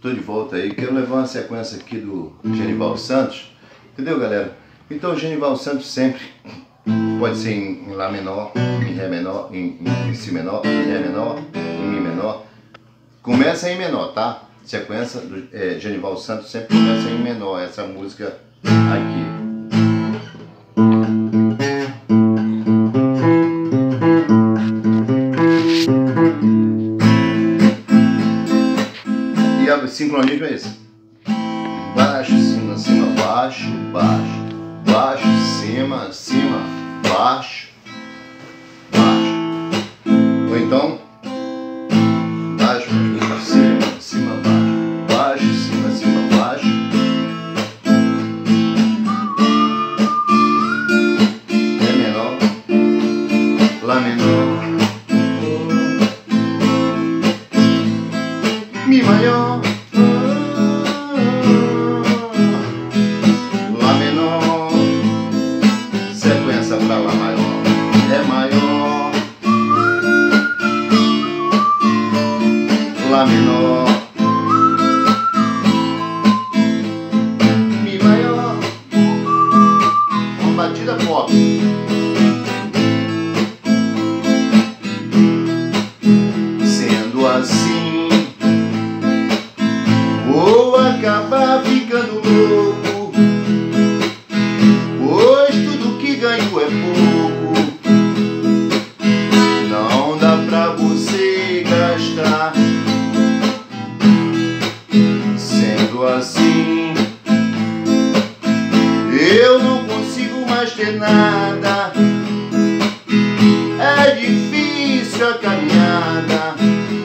Tô de volta aí, quero levar uma sequência aqui do Genival Santos, entendeu, galera? Então o Genival Santos sempre pode ser em Lá menor, em Ré menor, em Si menor, em Ré menor, em Mi menor. Começa em menor, tá? Sequência do Genival Santos sempre começa em menor, essa música aqui. E o sincronismo é esse: baixo, cima, cima, baixo, baixo, baixo, cima, cima, baixo, baixo. Ou então baixo, cima, cima, baixo, baixo, cima, cima, baixo. Ré menor, Lá menor, Mi maior, Lá menor, sequência pra Lá maior, Ré maior, Lá menor, Mi maior, uma batida pop. Sendo assim, vou acabar ficando louco, pois tudo que ganho é pouco. Não dá pra você gastar. Sendo assim, eu não consigo mais ter nada. É difícil a caminhada.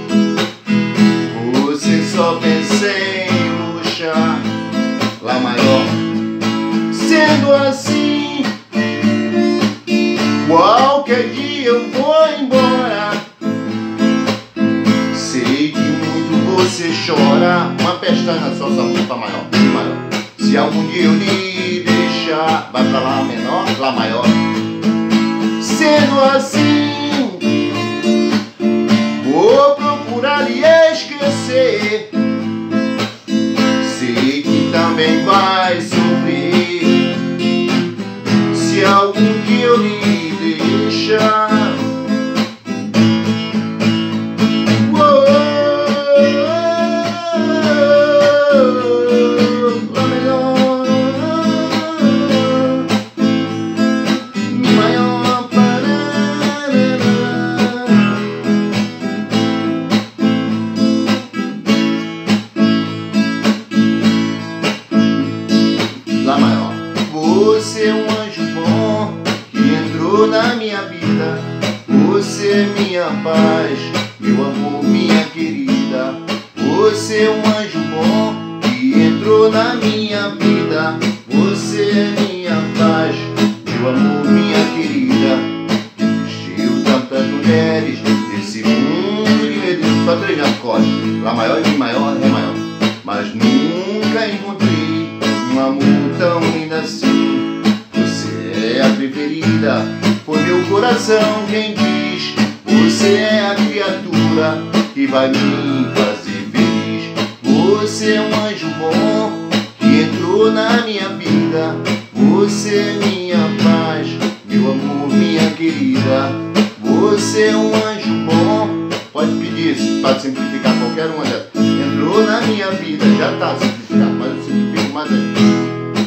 Você só pensa em luxar. Lá maior. Sendo assim, qualquer dia eu vou embora. Sei que muito você chora. Uma pestana só, Fá maior, Mi maior. Se algum dia eu lhe deixar, vai pra Lá menor, Lá maior. Sendo assim, vou procurar lhe esquecer. Sei que também vai sofrer se algum dia eu lhe deixar. Lá menor, Mi maior, Lá maior. Você é um anjo bom que entrou na minha vida. Você é minha paz, meu amor, minha querida. Você é um anjo bom que entrou na minha vida. Você é minha paz, meu amor, minha querida. Existiu tantas mulheres nesse mundo de meu Deus. Só três acordes: Lá maior, Mi maior, Ré maior. Mas nunca encontrei um amor tão lindo assim. Você é a preferida, foi meu coração quem diz. Você é a criatura que vai me fazer feliz. Você é um anjo bom que entrou na minha vida. Você é minha paz, meu amor, minha querida. Você é um anjo bom. Pode pedir isso para simplificar qualquer uma dessas. Entrou na minha vida, já está simplificado, mas eu simplifico mais ainda.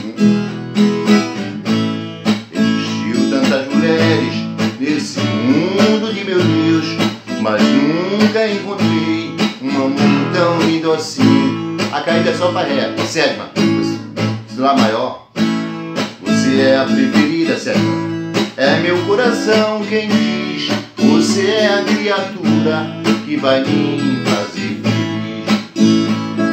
Existiu tantas mulheres nesse mundo de meu Deus, mas nunca encontrei um amor tão lindo assim. A caída é só para Ré, sétima. Lá maior. Você é a preferida, sétima. É meu coração quem diz. Você é a criatura que vai me fazer feliz.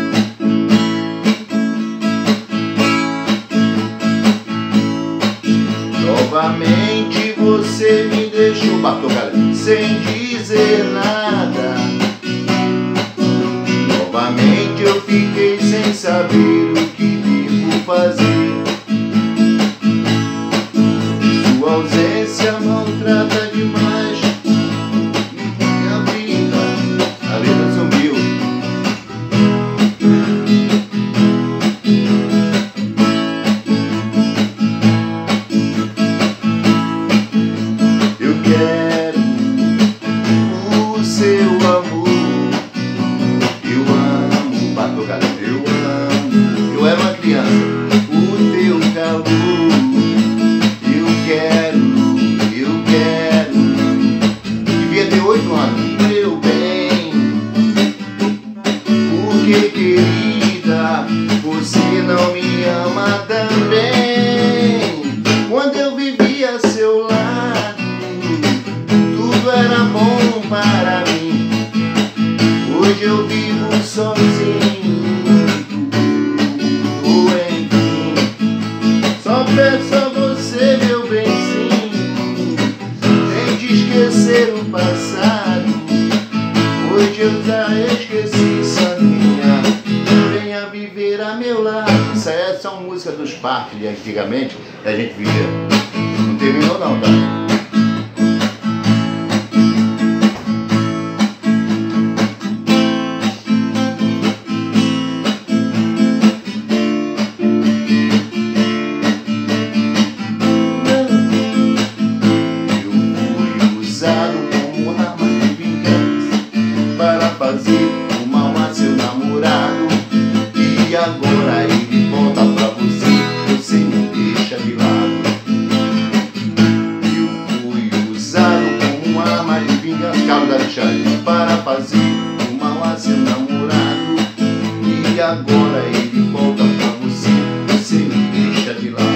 Novamente você me deixou, bateu, galera, sem dizer nada. Novamente eu fiquei sem saber o que devo fazer. Sua ausência maltrata demais minha vida. A letra sumiu. que, querida, você não me ama também? Quando eu vivia a seu lado, tudo era bom para mim. Hoje eu vivo sozinho, enfim. Só peço a você, meu benzinho, tente esquecer o passado. Hoje eu já esqueci, Saninha, venha viver a meu lado. Isso aí é só música dos parques de antigamente que a gente vivia. Não terminou não, tá? Fazer o mal a seu namorado, e agora ele volta pra você me deixa de lado. Eu fui usado como uma arma de vingança, Carlos Alexandre, para fazer o mal a seu namorado, e agora ele volta pra você me deixa de lado.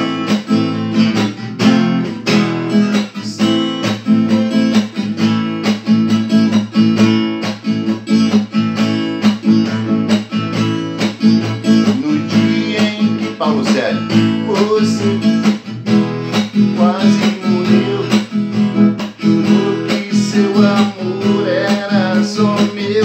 Paulo Célio, você quase morreu, jurou que seu amor era só meu,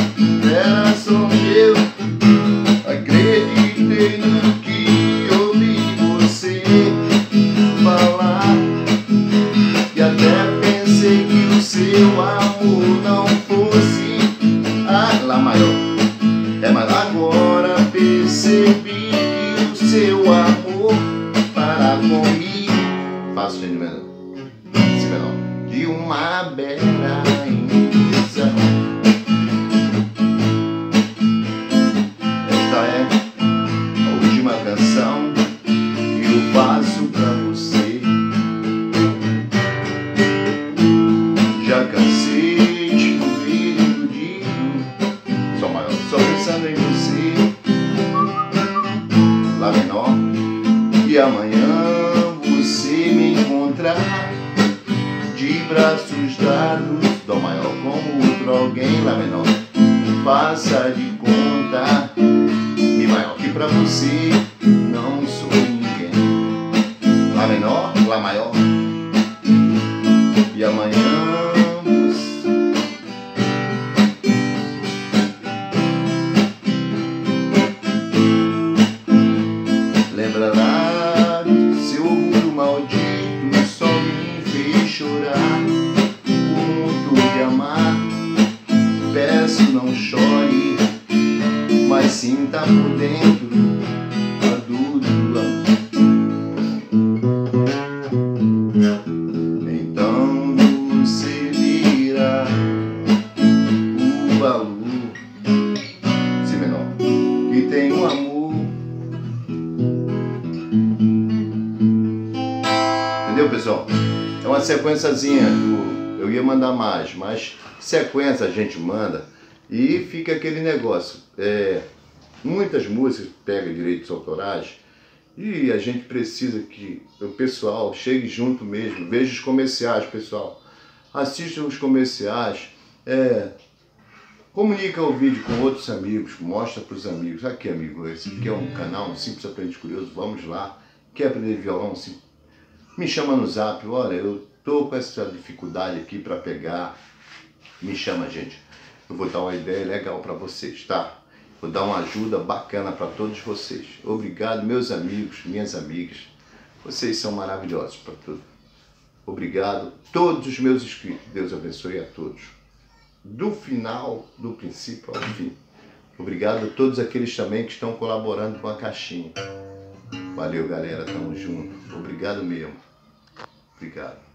acreditei no que ouvi você falar, e até pensei que o seu amor não fosse Lá maior, mas agora percebi seu amor para comigo, faço de menor, de uma bela ilusão. Esta é a última canção que eu faço pra você. Já cansei de viver iludido, Sol maior, só pensando em você. Lá menor, e amanhã você me encontrar de braços dados, Dó maior como outro alguém. Lá menor, faça de conta, Mi maior, que pra você não sou ninguém. Lá menor, Lá maior, e amanhã lembrará seu orgulho maldito, só me fez chorar. Por muito lhe amar, peço não chore, mas sinta por dentro a dor do amor. Então você virá o valor, Si menor, que tem um amor. Entendeu, pessoal? É uma sequenciazinha, eu ia mandar mais, mas sequência a gente manda e fica aquele negócio. Muitas músicas pegam direitos autorais e a gente precisa que o pessoal chegue junto mesmo. Veja os comerciais, pessoal. Assistam os comerciais. Comunica o vídeo com outros amigos, mostra para os amigos. Aqui, amigo, esse aqui é um canal, um Simples Aprende Curioso, vamos lá. Quer aprender violão? Me chama no zap, olha, eu tô com essa dificuldade aqui para pegar. Me chama, gente. Eu vou dar uma ideia legal para vocês, tá? Vou dar uma ajuda bacana para todos vocês. Obrigado, meus amigos, minhas amigas. Vocês são maravilhosos para tudo. Obrigado, todos os meus inscritos. Deus abençoe a todos. Do final, do princípio ao fim. Obrigado a todos aqueles também que estão colaborando com a caixinha. Valeu, galera. Tamo junto. Obrigado mesmo. Obrigado.